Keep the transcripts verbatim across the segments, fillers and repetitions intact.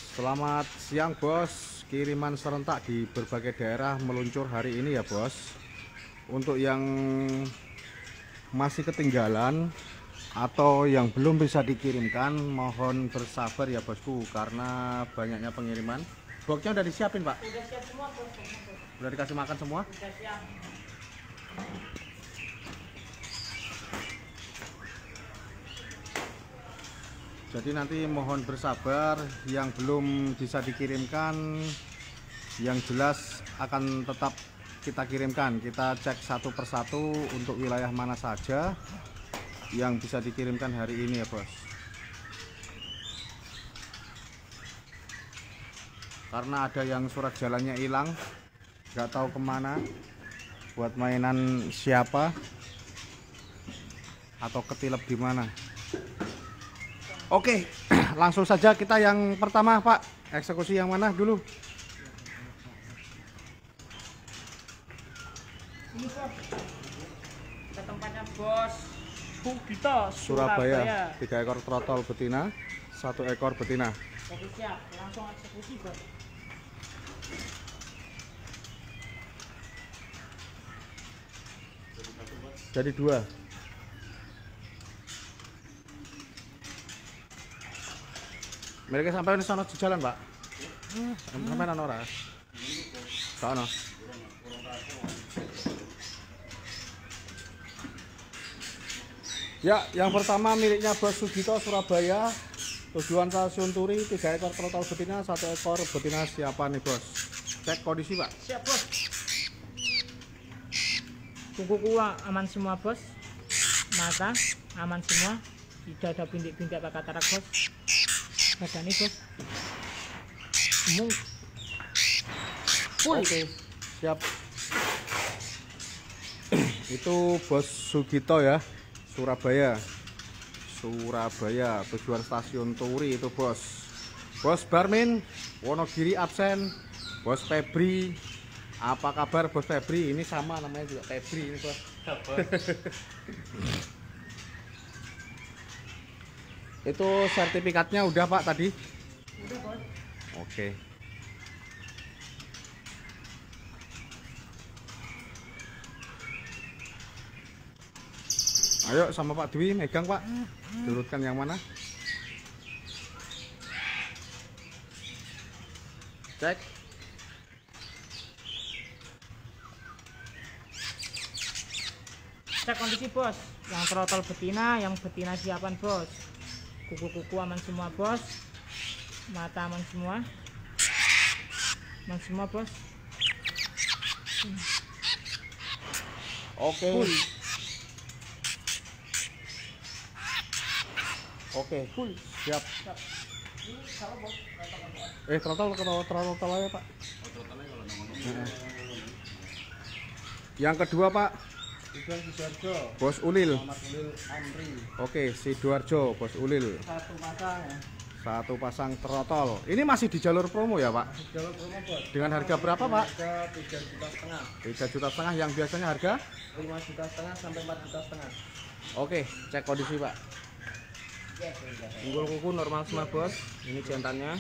Selamat siang bos. Kiriman serentak di berbagai daerah meluncur hari ini ya bos. Untuk yang masih ketinggalan atau yang belum bisa dikirimkan, mohon bersabar ya bosku, karena banyaknya pengiriman. Boxnya udah disiapin pak? Udah siap semua bos. Udah dikasih makan semua? Udah siap. Jadi nanti mohon bersabar, yang belum bisa dikirimkan, yang jelas akan tetap kita kirimkan. Kita cek satu persatu untuk wilayah mana saja yang bisa dikirimkan hari ini ya bos. Karena ada yang surat jalannya hilang, nggak tahu kemana, buat mainan siapa atau ketilep di mana. Oke, langsung saja kita yang pertama pak. Eksekusi yang mana dulu? Ini bos. Ke tempatnya bos Sugito, Surabaya. Surabaya. Tiga ekor trotol betina, satu ekor betina. Oke siap, langsung eksekusi bos. Jadi dua. Mereka sampai di sana di jalan pak. Sampai nang ora. Sono. Ya, yang pertama miliknya Bos Sugito Surabaya. Tujuan stasiun Turi, tiga ekor trotol betina, satu ekor betina siapa nih bos? Cek kondisi pak. Siap bos. Kuku aman semua bos. Mata aman semua. Tidak ada bintik-bintik apa katarak bos. Badan ini bos. Mung. Full. Oke, siap. Itu Bos Sugito ya, Surabaya. Surabaya, tujuan stasiun Turi itu bos. Bos Barmin, Wonogiri absen. Bos Febri, apa kabar Bos Febri? Ini sama namanya juga Febri ini bos. Itu sertifikatnya udah pak tadi? Udah bos. Oke. Ayo sama Pak Dwi megang pak. Turutkan yang mana? Cek. Cek kondisi bos. Yang trotol betina, yang betina siapan bos. Kuku-kuku aman semua bos. Mata aman semua. Aman semua bos. Oke. Full. Oke. Full. Siap. Siap. Ini salah bos. Eh trotol trotol trotol aja pak. Nah. Yang kedua pak. Sidoarjo, Bos Ulil. Muhammad Ulil Amri, Oke, Sidoarjo, Bos Ulil. satu pasang ya. Satu pasang trotol. Ini masih di jalur promo ya pak? Jalur promo bos. Dengan harga berapa pak? Harga tiga juta setengah, Tiga juta setengah. Yang biasanya harga? lima juta setengah sampai empat juta setengah. Oke, cek kondisi pak. Unggul kuku normal semua bos. Ini jantannya.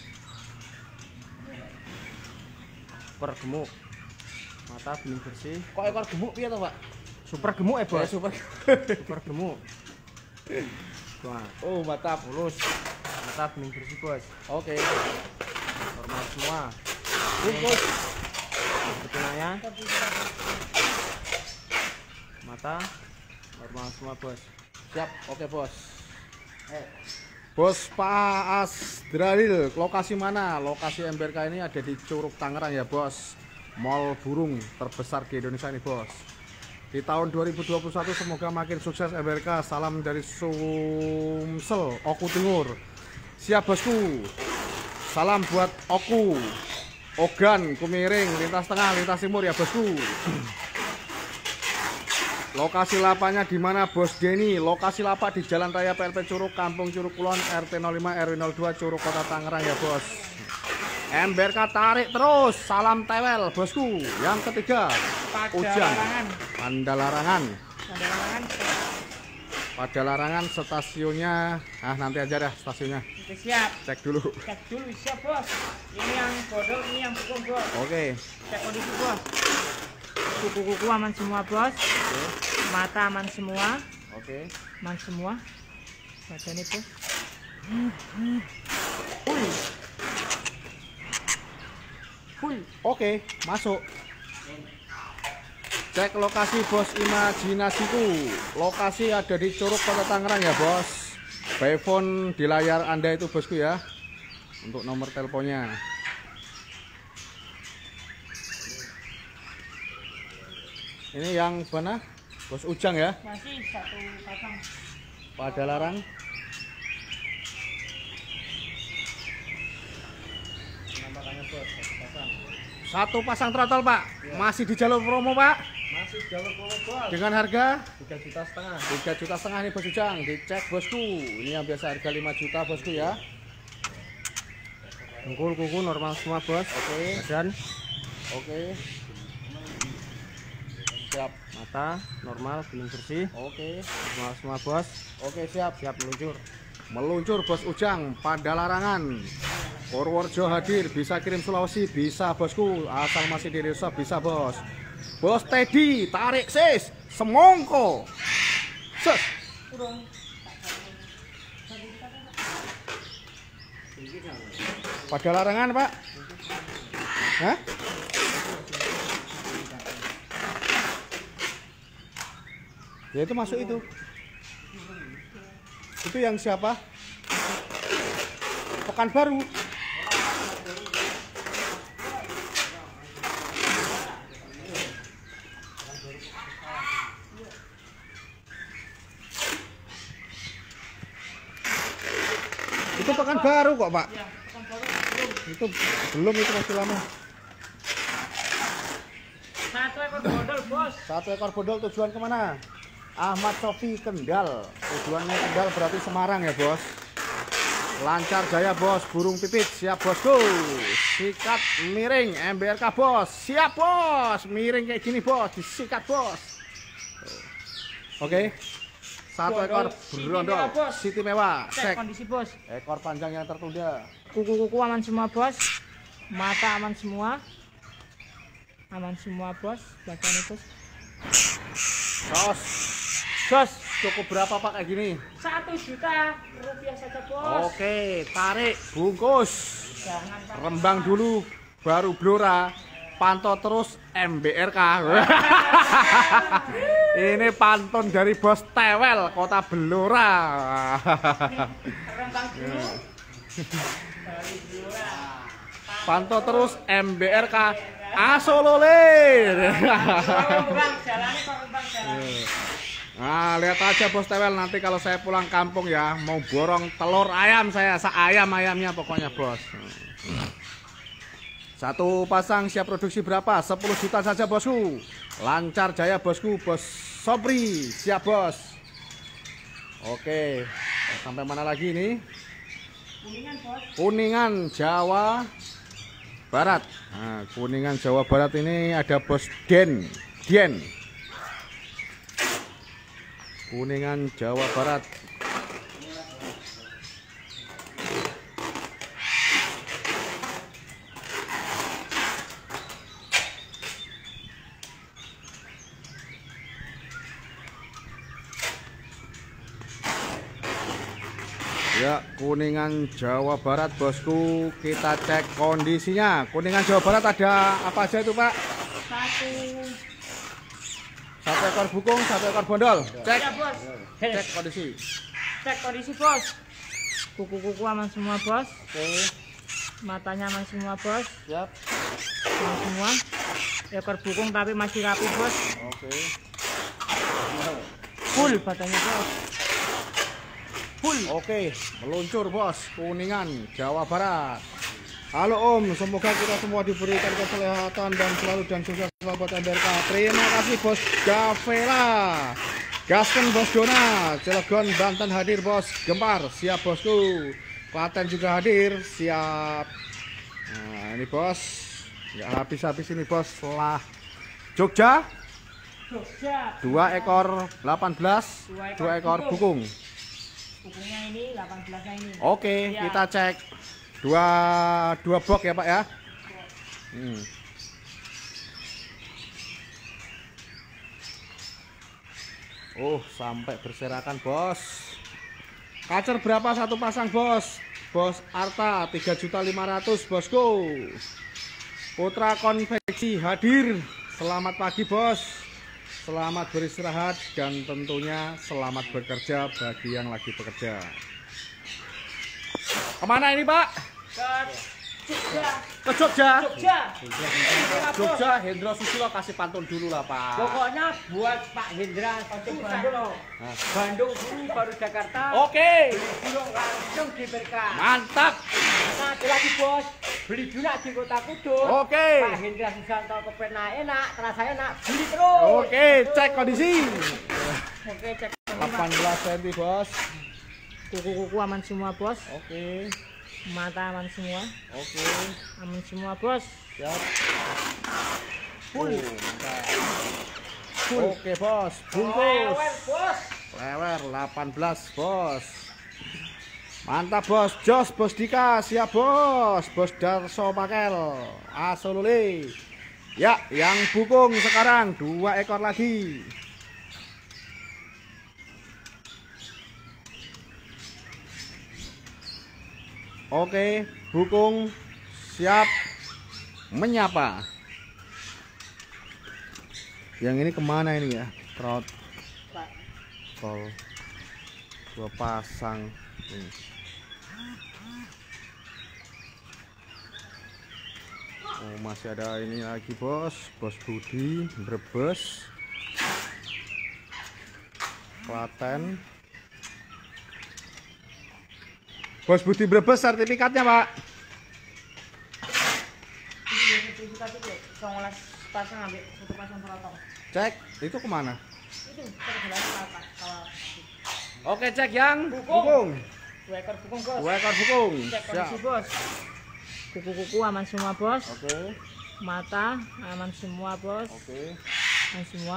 Ekor gemuk. Mata bening bersih. Kok ekor gemuk piye to pak? Super gemuk ya bos. Eh, super. Super gemuk. Wah, Oh mantap. mulus. Mata bening bersih bos. Oke. Normal semua. Bungkus. Betinanya. Mata normal semua bos. Siap. Oke bos. Bos Pak Asdralil, lokasi mana? Lokasi M B R K ini ada di Curug Tangerang ya bos. Mall burung terbesar di Indonesia ini bos. Di tahun dua ribu dua puluh satu semoga makin sukses M B R K. Salam dari Sumsel, Oku Timur. Siap bosku. Salam buat Oku, Ogan, Kumiring, lintas tengah, lintas timur ya bosku. Lokasi lapaknya di mana Bos Denny? Lokasi lapak di Jalan Raya P L P Curug, Kampung Curug Kulon, R T nol lima R W nol dua, Curug Kota Tangerang ya bos. M B R K tarik terus. Salam tewel bosku. Yang ketiga, Pada Ujang, larangan. Pandalarangan. Pada larangan. Pada larangan stasiunnya, ah nanti aja dah stasiunnya. Oke, siap. Cek dulu. Cek dulu, siap bos. Ini yang bodol, ini yang bukung bos. Oke. Cek kondisi bos. Kuku-kuku aman semua bos. Oke. Mata aman semua. Oke. Aman semua. Badan itu. Full. Oke, masuk. Cek lokasi bos, imajinasiku. Lokasi ada di Curug Kota Tangerang ya bos. By phone di layar Anda itu bosku ya. Untuk nomor teleponnya. Ini yang mana? Bos Ujang ya. Masih satu pasang. Pada larang. Penampakannya bos, satu pasang. Satu pasang trotol pak. Masih di jalur promo pak. Masih jalur promo bos. Dengan harga tiga juta setengah. tiga juta setengah nih bos Ujang. Dicek bosku. Ini yang biasa harga lima juta bosku ya. Dengkul kuku normal semua bos. Oke. Badan Oke. Siap. mata normal, belum bersih. Oke. Normal semua bos. Oke siap. Siap meluncur. Meluncur bos Ujang pada larangan. Purworejo hadir, bisa kirim Sulawesi, bisa bosku. Asal masih di desa bisa bos. Bos Teddy, tarik sis, semongko. Ses. Pada larangan pak. Hah? Ya itu masuk itu. Itu yang siapa? Pekanbaru. Itu Pekanbaru kok, Pak. Itu belum, itu masih lama. Satu ekor bodol bos. Satu ekor bodol tujuan kemana? Ahmad Sofi Kendal. Tujuannya Kendal berarti Semarang ya bos. Lancar jaya bos, burung pipit siap bosku. Sikat miring M B R K bos, siap bos. Miring kayak gini bos, disikat bos. Oke. Satu ekor berondol Siti Mewah. Cek kondisi bos. Ekor panjang yang tertunda. Kuku-kuku aman semua bos. Mata aman semua. Aman semua bos. Badan itu. Sos. Jos. Cukup berapa pak kayak gini? Satu juta rupiah saja bos. Oke, tarik, bungkus. Jangan pakai Rembang dulu, baru blora. Pantau terus M B R K. Ini pantun dari bos Tewel, Kota Blora. rembang dulu. Dari Blora. Pantau terus M B R K. Asololir. Rembang jalannya kok rembang jalannya. Nah, lihat aja bos Tewel nanti kalau saya pulang kampung ya, mau borong telur ayam saya, ayam-ayamnya pokoknya bos. Satu pasang siap produksi berapa? sepuluh juta saja bosku. Lancar jaya bosku, bos Sobri, siap bos. Oke, sampai mana lagi nih? Kuningan bos. Kuningan Jawa Barat. Nah, Kuningan Jawa Barat ini ada bos Den, Den. Kuningan Jawa Barat. Ya, Kuningan Jawa Barat bosku, kita cek kondisinya. Kuningan Jawa Barat ada apa aja itu pak? Satu. Satu ekor bukung, satu ekor bondol. Cek, Ya bos. cek kondisi. Cek kondisi bos. Kuku-kuku aman semua bos. Oke, Matanya aman semua bos. siap. Aman semua. Ekor bukung tapi masih rapi bos. Oke. Full badannya bos. Full. Oke, meluncur bos, Kuningan Jawa Barat. Halo Om, semoga kita semua diberikan kesehatan dan selalu dan sukses selalu buat M B R K. Terima kasih bos Gavela. Gasken bos Dona, Cilegon Banten hadir bos. Gempar, siap bosku. Klaten juga hadir, siap. Nah ini bos, nggak habis-habis ini bos. Setelah Jogja, Jogja. Dua ekor delapan belas, Dua ekor dua ekor bukung. bukung. Bukungnya ini delapan belasnya ini. Oke, Ya. kita cek dua dua box ya Pak ya. Hmm. Oh, sampai berserakan bos. Kacer berapa satu pasang bos? Bos Arta tiga juta lima ratus bosku. Putra Konveksi hadir. Selamat pagi bos. Selamat beristirahat dan tentunya selamat bekerja bagi yang lagi bekerja. Kemana ini Pak? Ke Jogja. Ke Jogja. Jogja. Jogja Hendro Susilo kasih pantun dulu lah Pak. Pokoknya buat Pak Hendra untuk Bandung. Nah. Bandung dulu baru Jakarta. Oke, Burung langsung di berkah. mantap. Satu lagi bos, beli juga di Kota Kudus. Oke. Pak Hendra Susanto kepenak enak, terasa enak, beli terus. Oke, cek kondisi. Oke, cek. delapan belas sentimeter bos. Kuku-kuku aman semua bos. Oke, Mata aman semua. oke, Aman semua bos. siap. Full. Oh, mantap. Oke bos, bungkus. Lewer, bos. Lewer delapan belas bos. Mantap bos, Jos Bos Dika siap bos. Bos Darso Pakel Asolule. Ya, yang bukung sekarang dua ekor lagi. Oke, bukung siap menyapa. Yang ini kemana ini ya? Trot tol dua pasang ini. Oh, masih ada ini lagi bos, Bos Budi Brebes Klaten. Bos Budi Brebes sertifikatnya Pak. Ini sertifikat itu sembilan belas pasang ambil satu pasang perotong. Cek, itu kemana? Itu terjelas apa? Kalau Oke, cek yang Bukung. bukung. dua ekor bukung bos. Dua ekor bukung. Cek Siap. kondisi bos. Kuku-kuku aman semua bos. Oke, Mata aman semua bos. oke. Aman semua.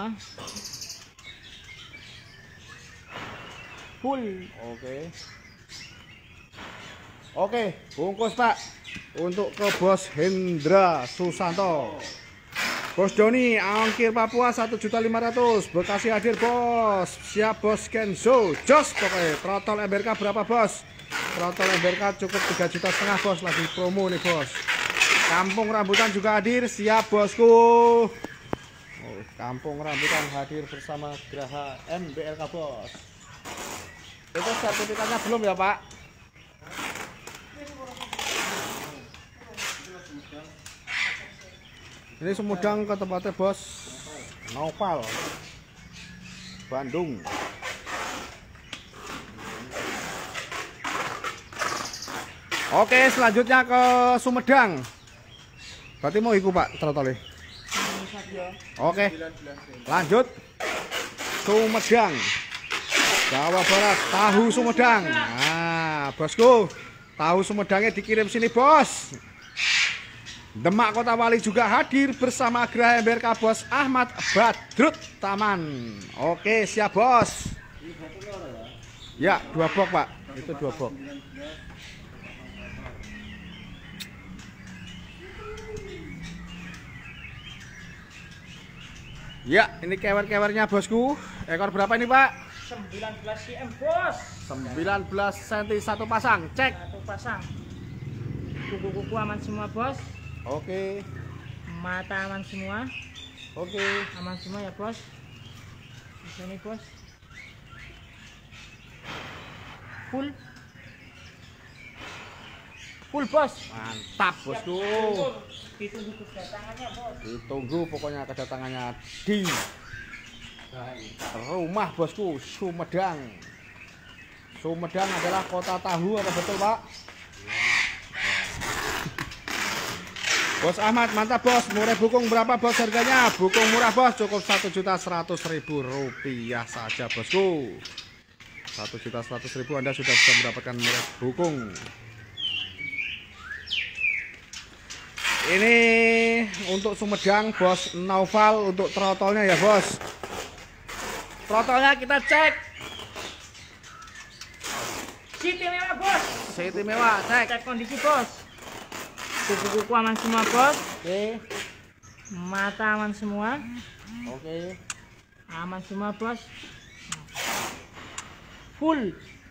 Full. Oke. Oke, bungkus Pak. Untuk ke Bos Hendra Susanto. Bos Doni, ongkir Papua satu juta lima ratus. Bekasi hadir bos. Siap bos Kenzo. Jos pokoknya. Trotol M B R K berapa bos? Trotol M B R K cukup tiga juta setengah bos. Lagi promo nih bos. Kampung Rambutan juga hadir. Siap bosku. Oh, Kampung Rambutan hadir bersama Graha M B R K bos. Itu sertifikatnya belum ya Pak? Ini Sumedang ke tempatnya bos Nopal Bandung. Oke, selanjutnya ke Sumedang. Berarti mau ikut Pak trotolnya. Oke, lanjut Sumedang Jawa Barat, tahu Sumedang. Nah bosku, tahu Sumedangnya dikirim sini bos. Demak Kota Wali juga hadir bersama Graha M B R K bos Ahmad Badrut Taman. Oke, siap bos. Ya, dua box Pak. Itu dua box. Ya, ini kewer-kewernya bosku. Ekor berapa ini Pak? sembilan belas cm bos. sembilan belas sentimeter satu pasang. Cek. Satu pasang. Kuku-kuku aman semua bos. Oke. Mata aman semua. Oke. Aman semua ya bos. Di sini bos. Full. Full bos. Mantap bosku. Ditunggu kedatangannya bos. Ditunggu pokoknya kedatangannya di rumah bosku Sumedang. Sumedang adalah kota tahu, apa betul Pak? Bos Ahmad, mantap bos. Murah bukung berapa bos harganya? Bukung murah bos, cukup satu juta seratus ribu rupiah saja bosku. satu juta seratus ribu Anda sudah bisa mendapatkan murah bukung. Ini untuk Sumedang bos Naufal, untuk trotolnya ya bos. Throttle-nya kita cek. Siti mewah bos. Siti mewah, cek. Cek kondisi bos. Kuku-kuku aman semua bos. Oke. Mata aman semua. Oke. Aman semua bos. Full.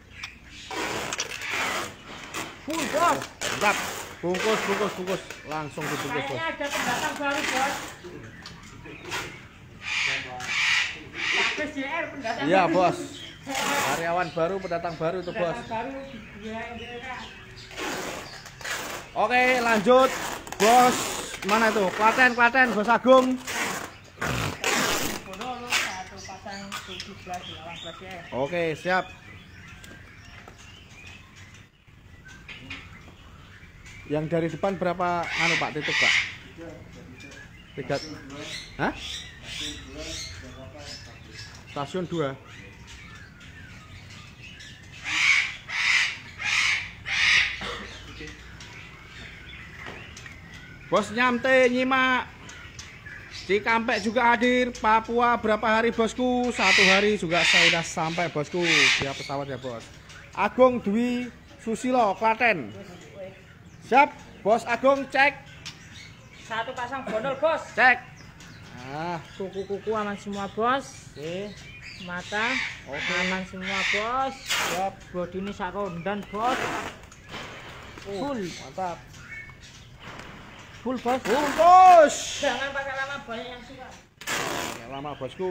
Full bos. Mantap. Bungkus, bungkus, bungkus. Langsung dibungkus bos. Kayaknya ada pendatang baru bos. Habis J R pendatang. Iya baru. bos. Karyawan baru, pendatang baru itu bos. Pendatang baru ya mereka. Oke, lanjut bos. Mana itu? Klaten, Klaten, Bos Agung. Bonolo satu pasang tujuh belas delapan belas ya. Oke, siap. Yang dari depan berapa anu Pak titik Pak? Tiga. Hah? Stasiun dua. Bos Nyamte nyimak. Cikampek juga hadir. Papua berapa hari bosku? Satu hari juga saya sudah sampai bosku. Dia pesawat ya bos. Agung Dwi Susilo Klaten. Siap, Bos Agung cek. Satu pasang bondol bos. Cek. Nah, Kuku-kuku aman semua bos. oke. Mata Oke. aman semua bos. Siap. Bodi ini sak rondan bos. Full. Mantap. Full bos. Bungkus. Jangan pakai lama banyak yang suka. Ya, lama bosku.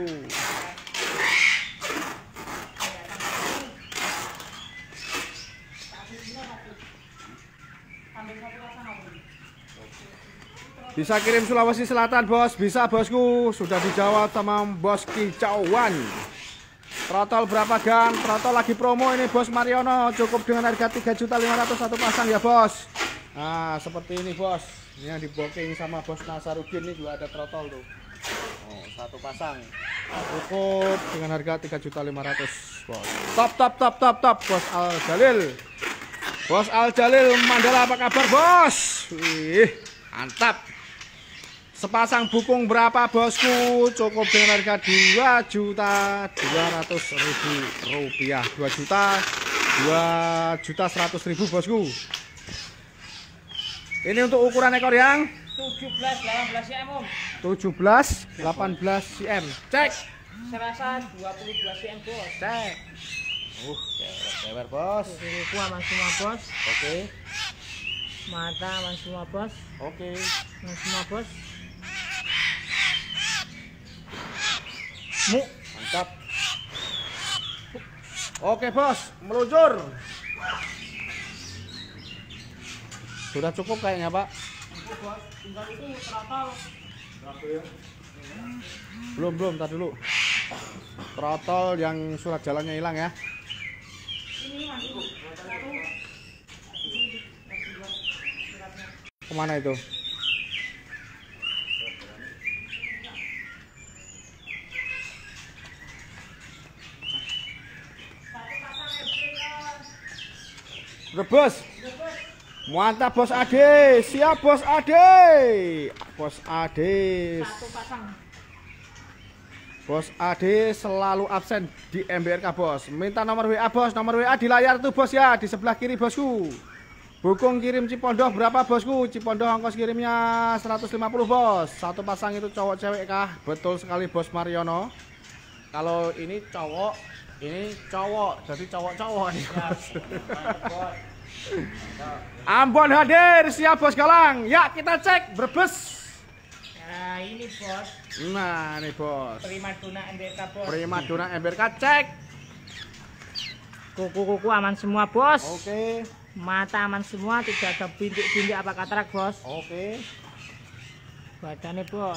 Bisa kirim Sulawesi Selatan bos, bisa bosku. Sudah dijawab sama bos Kicauan. Trotol berapa gang? Trotol lagi promo ini bos Mariono. Cukup dengan harga tiga juta lima ratus ribu satu pasang ya bos. Nah seperti ini bos. Ini yang di booking sama bos Nasarudin ini juga ada trotol tuh. Oh, satu pasang. Cukup dengan harga tiga juta lima ratus ribu bos. Top top top top top bos Al Jalil. Bos Al Jalil Mandala apa kabar bos? Wih, mantap. Sepasang bukung berapa bosku? Cukup dengan harga dua juta dua ratus ribu rupiah. dua juta dua juta seratus ribu bosku. Ini untuk ukuran ekor yang tujuh belas delapan belas cm om. tujuh belas delapan belas cm. Cek. Serasa dua puluh dua cm bos. Cek. Uh, lebar bos. Kuku aman semua bos. Oke. Mata aman semua bos. Oke. Aman semua bos. Mu. Mantap. Oke bos, meluncur. Sudah cukup kayaknya pak. Tinggal itu trotol. Belum belum, tar dulu. Trotol yang surat jalannya hilang ya. Ini mas ibu. Kemana itu? Rebus. Mantap bos Ade. Siap bos Ade. Bos Ade. Satu pasang. Bos Ade selalu absen di M B R K bos. Minta nomor W A bos. Nomor W A di layar tuh bos ya. Di sebelah kiri bosku. Bukung kirim Cipondoh berapa bosku? Cipondoh ongkos kirimnya seratus lima puluh bos. Satu pasang itu cowok cewek kah? Betul sekali bos Mariono. Kalau ini cowok, ini cowok, jadi cowok-cowok nih bos. Ambon hadir, siap bos Galang. Ya kita cek Brebes. Nah ini bos. Nah nih bos. Primadona M B R K bos. Primadona M B R K cek. Kuku-kuku aman semua bos. Oke. Mata aman semua, tidak ada bintik-bintik apa katarak bos. Oke. Badannya bos.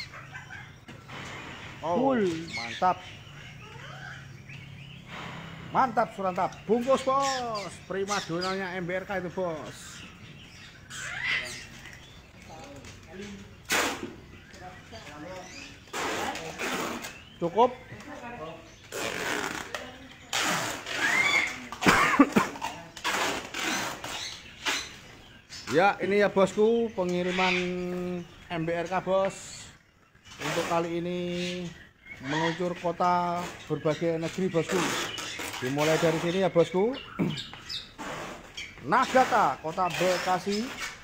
Oh, Full. mantap. Mantap surantap. Bungkus bos. Primadonanya M B R K itu bos. Cukup. Ya ini ya bosku pengiriman M B R K bos. Untuk kali ini meluncur kota berbagai negeri bosku. Dimulai dari sini ya bosku. Nagata, kota Bekasi,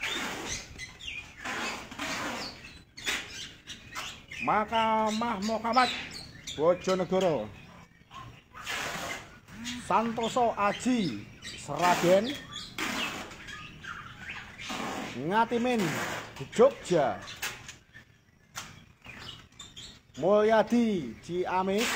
Mahkamah Muhammad, Bojonegoro, Santoso Aji, Sragen, Ngatimin, Jogja, Mulyadi, Ciamis,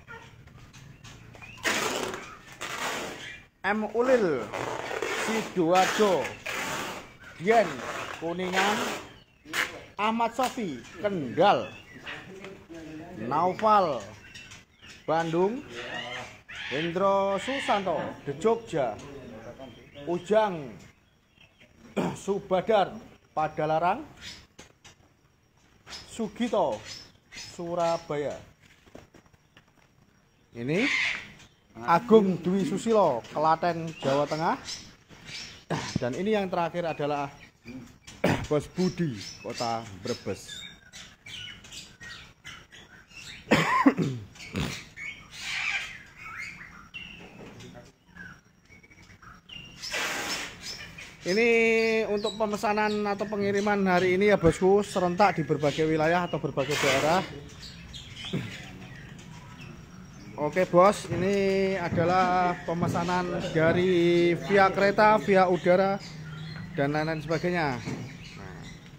M Ulil, Sidoarjo, Dieng, Kuningan, Ahmad Sofi, Kendal, Naufal, Bandung, Hendro Susanto, De Jogja, Ujang, Subadar, Padalarang, Sugito, Surabaya. Ini Agung Dwi Susilo, Klaten, Jawa Tengah. Dan ini yang terakhir adalah Bos Budi, kota Brebes. Ini untuk pemesanan atau pengiriman hari ini ya bosku, serentak di berbagai wilayah atau berbagai daerah. Oke bos, ini adalah pemesanan dari via kereta, via udara, dan lain-lain sebagainya. Nah.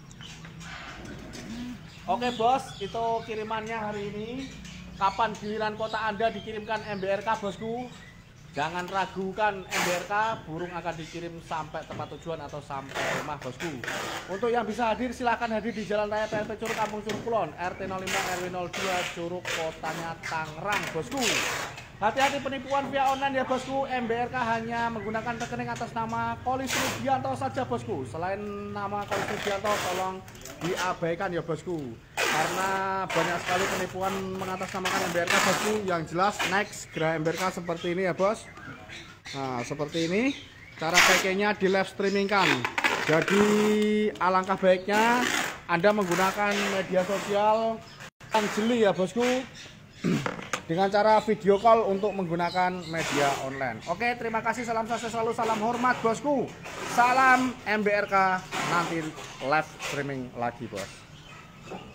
Oke bos, itu kirimannya hari ini. Kapan giliran kota Anda dikirimkan M B R K bosku? Jangan ragukan M B R K, burung akan dikirim sampai tempat tujuan atau sampai rumah bosku. Untuk yang bisa hadir silahkan hadir di Jalan Raya P L T Curug Kampung Curug Kulon, R T nol lima R W nol dua Curug, kotanya Tangerang bosku. Hati-hati penipuan via online ya bosku. M B R K hanya menggunakan rekening atas nama Kolis Rudianto saja bosku. Selain nama Kolis Rudianto tolong diabaikan ya bosku, karena banyak sekali penipuan mengatasnamakan M B R K bosku. Yang jelas next Gra M B R K seperti ini ya bos. Nah seperti ini cara pakainya, di live streamingkan. Jadi alangkah baiknya Anda menggunakan media sosial yang jeli ya bosku, dengan cara video call untuk menggunakan media online. Oke, terima kasih, salam sukses selalu, salam hormat bosku. Salam M B R K, nanti live streaming lagi bos.